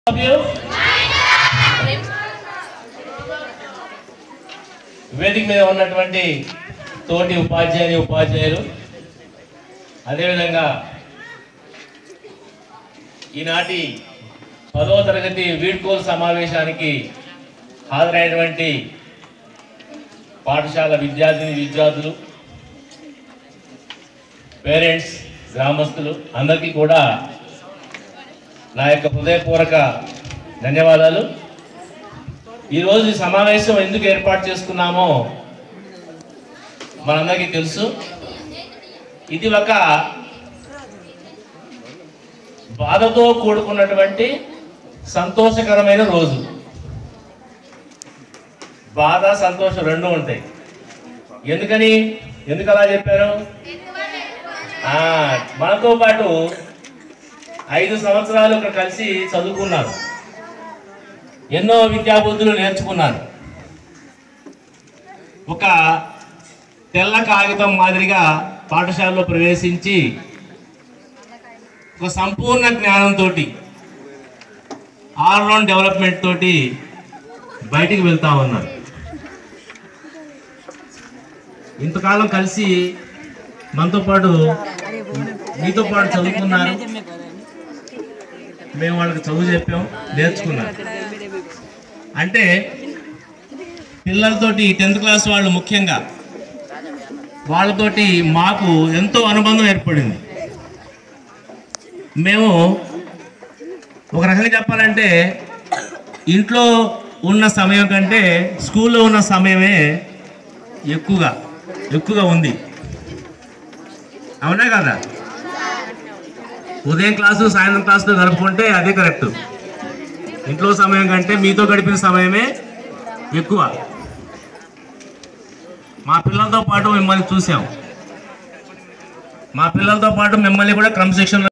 వేదిక మీద ఉన్నటువంటి తోటి ఉపాధ్యాయులు అదేవిధంగా ఈనాటి 10వ తరగతి వీడ్కోలు సమావేశానికి హాజరైనటువంటి పాఠశాల విద్యార్థులు, పేరెంట్స్, గ్రామస్తులు అందరికీ కూడా నా యొక్క హృదయపూర్వక ధన్యవాదాలు. ఈరోజు ఈ సమావేశం ఎందుకు ఏర్పాటు చేసుకున్నామో మనందరికీ తెలుసు. ఇది ఒక బాధతో కూడుకున్నటువంటి సంతోషకరమైన రోజు. బాధ, సంతోషం రెండు ఉంటాయి. ఎందుకు అలా చెప్పారు? మనతో పాటు 5 సంవత్సరాలు ఇక్కడ కలిసి చదువుకున్నారు, ఎన్నో విద్యాబుద్ధులు నేర్చుకున్నారు. ఒక తెల్ల కాగితం మాదిరిగా పాఠశాలలో ప్రవేశించి ఒక సంపూర్ణ జ్ఞానంతో, ఆల్రౌండ్ డెవలప్మెంట్ తోటి బయటికి వెళ్తా ఉన్నారు. ఇంతకాలం కలిసి మనతో పాటు మీతో పాటు చదువుకున్నారు, మేము వాళ్ళకి చదువు చెప్పాం, నేర్చుకున్నాం. అంటే పిల్లలతోటి 10th క్లాస్ వాళ్ళు ముఖ్యంగా వాళ్ళతోటి మాకు ఎంతో అనుబంధం ఏర్పడింది. మేము ఒక రకంగా చెప్పాలంటే ఇంట్లో ఉన్న సమయం కంటే స్కూల్లో ఉన్న సమయమే ఎక్కువగా ఉంది. అవునా కదా? ఉదయం క్లాసు సాయంత్రం క్లాసుతో గడుపుకుంటే అదే కరెక్ట్. ఇంట్లో సమయం కంటే మీతో గడిపిన సమయమే ఎక్కువ. మా పిల్లలతో పాటు మిమ్మల్ని చూసాం, మా పిల్లలతో పాటు మిమ్మల్ని కూడా క్రమశిక్షణ